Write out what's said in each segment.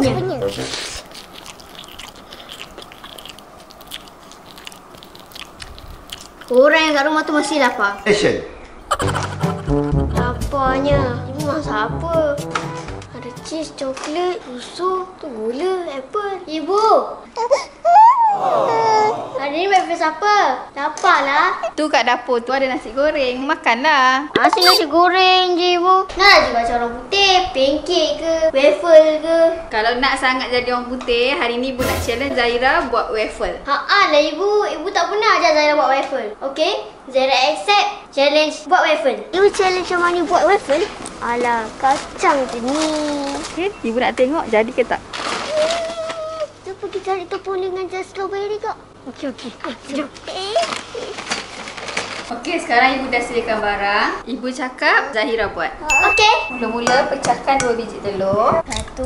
punya. Orang yang kat rumah tu mesti lapar. Action. Laparnya. Ibu masak apa? Ada cheese, coklat, susu, tu gula, apple. Ibu! Hari ni breakfast apa? Laparlah. Tu kat dapur tu ada nasi goreng. Makanlah. Asyik nasi goreng je ibu. Nak je macam orang putih. Pancake ke? Waffle ke? Kalau nak sangat jadi orang putih, hari ni ibu nak challenge Zahira buat waffle. Haa lah ibu. Ibu tak pernah ajar Zahira buat waffle. Okay? Zahira accept challenge buat waffle. Ibu challenge macam mana buat waffle? Alah, kacang je ni. Okay, ibu nak tengok jadi ke tak? Kita pergi cari tepung dengan jas strawberry kak. Okey. Jom. Okey, sekarang ibu dah sediakan barang. Ibu cakap, Zahira buat. Okey. Mula-mula pecahkan 2 biji telur. 1,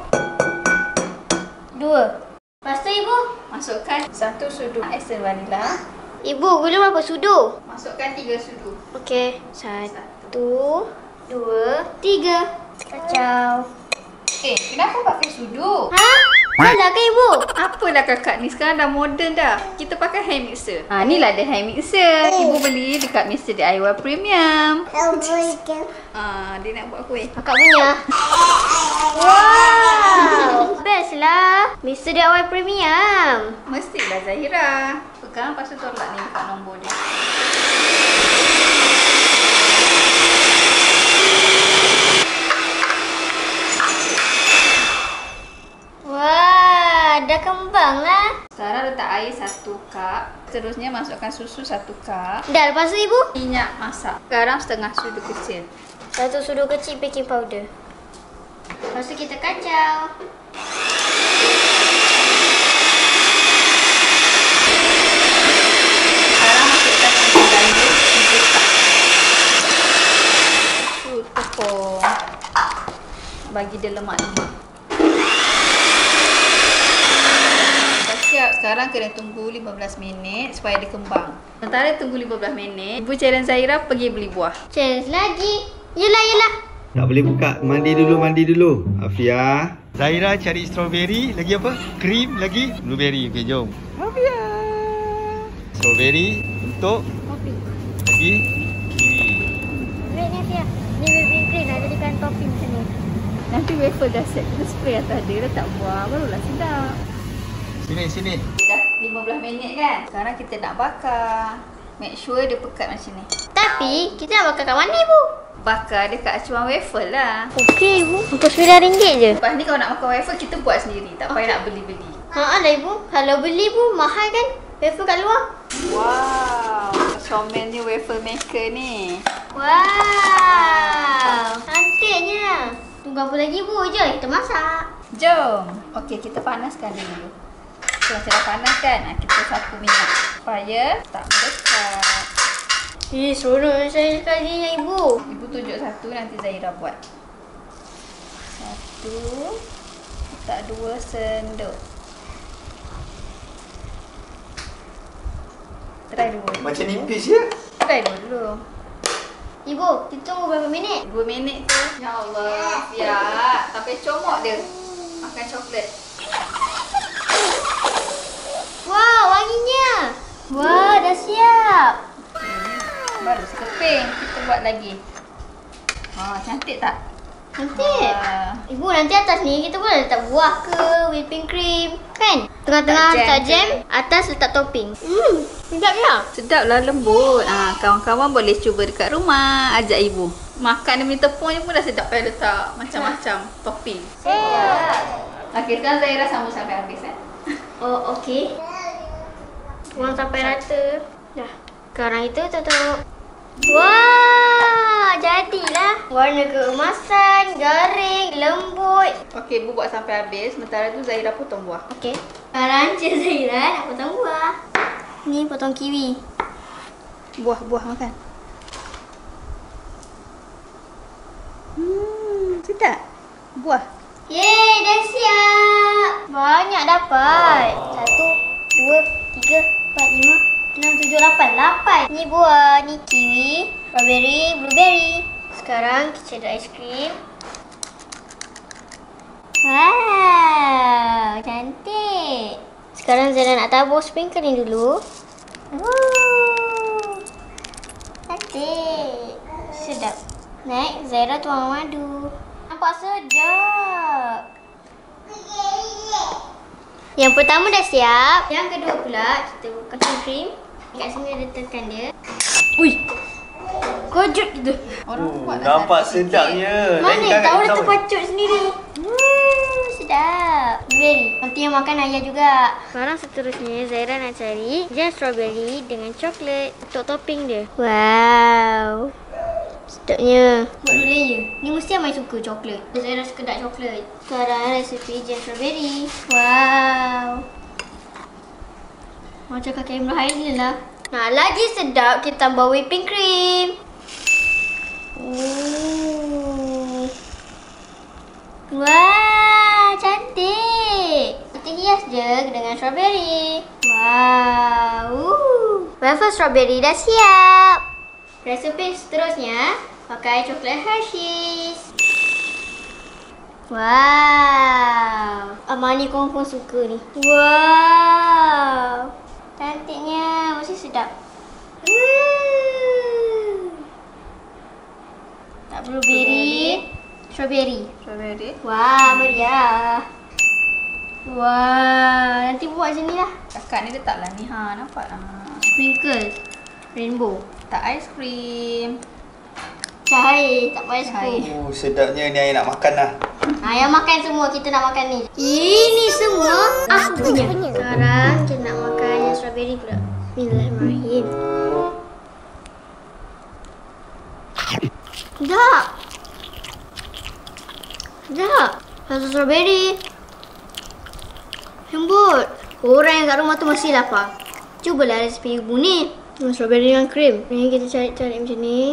2. Lepas tu ibu? Masukkan 1 sudu esen vanila. Ibu, gula berapa sudu? Masukkan 3 sudu. Okey. 1, 2, 3. Kacau. Kenapa pakai sudu? Ha? Salah ke ibu? Apalah kakak ni, sekarang dah moden dah. Kita pakai hand mixer. Ni lah ada hand mixer. Ibu beli dekat Mr. DIY Premium. Dia nak buat kuih. Kakak punya. Wow. Best lah. Mr. DIY Premium. Mestilah Zahira. Pegang, lepas tu tolak ni dekat nombor dia. Wah, dah kembang lah. Sekarang letak air 1 cup. Seterusnya masukkan susu 1 cup. Dah, lepas tu ibu? Minyak masak. Garam setengah sudu kecil. 1 sudu kecil baking powder. Lepas tu kita kacau. Sekarang masukkan tepung gandum 3 cup. Tepung. Bagi dia lemak-lemak. Siap, sekarang kena tunggu 15 minit supaya dia kembang. Sementara tunggu 15 minit, ibu challenge Zahira pergi beli buah. Challenge lagi. Yelah. Tak boleh buka. Mandi dulu. Afia. Zahira cari strawberry. Lagi apa? Krim lagi. Blueberry. Okey, jom. Afia. Strawberry untuk Topping. lagi kiwi. Wait ni Fia. Ni whipping cream nak jadikan topping macam ni. Nanti waffle dah set, kita spray atas dia, letak buah, barulah sedap. Sini. Dah 15 minit kan? Sekarang kita nak bakar. Make sure dia pekat macam ni. Tapi, kita nak bakar kat mana ibu? Bakar dekat acuan waffle lah. Okey ibu. Untuk RM9 je. Lepas ni kalau nak makan waffle, kita buat sendiri. Tak payah nak beli-beli. Haa lah ibu. Kalau beli ibu, mahal kan? Waffle kat luar. Wow, comelnya waffle maker ni. Wow. Cantiknya. Tunggu apa lagi ibu? Jom kita masak. Jom. Okey, kita panaskan dia dulu. Macam dah panas kan? Kita sapu minyak supaya tak melekat. Seronok saya sekali ya ibu. Ibu tunjuk 1, nanti Zahira buat. 1, letak 2 sendok. Try 2. Macam nipis ya? Try dulu. Ibu, kita tunggu berapa minit? 2 minit tu. Ya Allah, ya. Sampai comot dia. Makan coklat. Wah, wanginya. Wah, dah siap. Baru sekeping. Kita buat lagi. Cantik tak? Cantik. Ibu, nanti atas ni kita boleh letak buah ke, whipping cream, kan? Tengah-tengah letak jam, atas letak topping. Sedap ya? Sedap lah, lembut. Kawan-kawan boleh cuba dekat rumah. Ajak ibu. Makan demi tepung je pun dah sedap. Payah letak macam-macam topping. Okey, sekarang Zahira sambung sampai habis kan? Oh, okey. Tuang sampai rata. Dah. Sekarang itu tutup. Wah, jadilah. Warna keemasan, garing, lembut. Okey, ibu buat sampai habis. Sementara tu Zahira potong buah. Okey. Sekarang Cik Zahira nak potong buah. Ni potong kiwi. Buah-buah makan. Sedap. Buah. Yeay, dah siap. Banyak dapat. 1, 2, 3, 4, 5, 6, 7, 8. 8. Ni buah, ni kiwi, strawberry, blueberry. Sekarang kita ada aiskrim. Wow. Cantik. Sekarang Zaira nak tabur sprinkling dulu. Cantik. Sedap. Next, Zaira tuang madu. Nampak sedap. Yang pertama dah siap. Yang kedua pula, kita buka krim. Kat sini ada tekan dia. Ui. Kojut gitu. Orang buat nampak sedapnya. Mana tahu dah terpacut sendiri. Sedap. Blueberry. Nanti yang makan ayah juga. Sekarang seterusnya Zaira nak cari jam strawberry dengan coklat untuk topping dia. Wow. Sedapnya. Buat dulu layer. Ni mesti Amai suka coklat. Zaira suka dark coklat. Sekarang resipi jam strawberry. Wow. Macam kakak Imran Haidil lah. Nah, lagi sedap kita tambah whipping cream. Wah, cantik. Kita hias je dengan strawberry. Wow. Waffle strawberry dah siap. Resepi seterusnya pakai coklat Hershey's. Wow. Amani confirm suka ni. Wow. Cantiknya, mesti sedap. Tak blueberry, strawberry. Strawberry. Wah, meriah. Wah, nanti buat macam ni lah. Kakak ni letaklah ni ha, nampak lah. Sprinkle rainbow. Tak aiskrim. Cahaya, tak payah Cahaya. scoop. Sedapnya ni ayah nak makan lah. Yang makan semua, kita nak makan ni. Ini semua aku punya. Sekarang kita nak makan yang strawberry pula. Bismillahirrahmanirrahim. Sedap. Sedap. Rasa strawberry. Lembut. Orang yang kat rumah tu mesti lapar. Cubalah resipi ibu ni. Strawberry dengan krim. Ni kita cari-cari macam ni.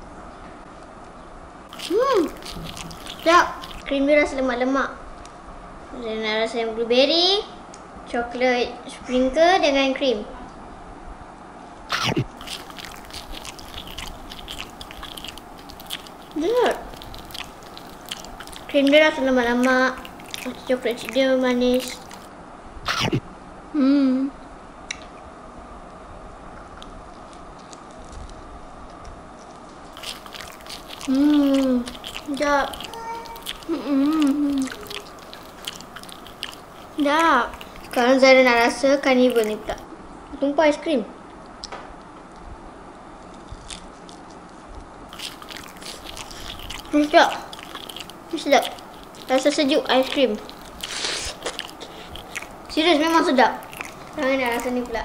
Sedap. Krim dia rasa lemak-lemak. Dan nak rasa yang blueberry. Coklat sprinkle dengan krim. Sedap. Krim dia rasa lemak-lemak. Coklat chip dia manis. Sedap. Sedap. Sekarang Zaira nak rasa carnival ni pula. Tumpah aiskrim. Sedap. Sedap. Rasa sejuk aiskrim. Serius memang sedap. Sekarang nak rasa ni pula.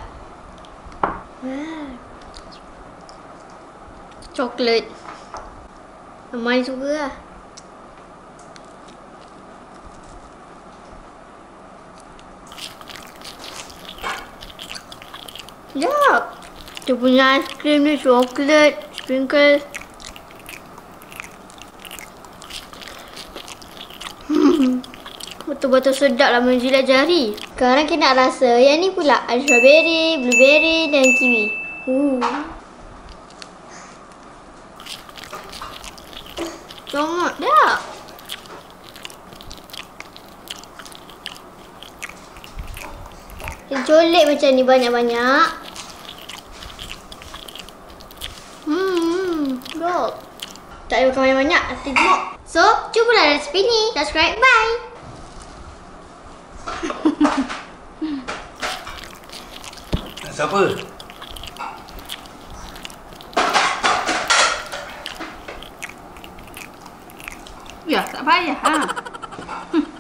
Coklat. Amai suka lah. Sedap. Dia punya aiskrim ni coklat, sprinkle. Betul-betul sedap lah menjilat jari. Sekarang kita nak rasa yang ni pula. Ada strawberry, blueberry dan kiwi. Comot dah. Kita colek macam ni banyak-banyak. Gold. Tak payah makan banyak-banyak. Nanti gemuk. So, cubalah resipi ni. Subscribe. Bye. Siapa? Ya, tak payah ha.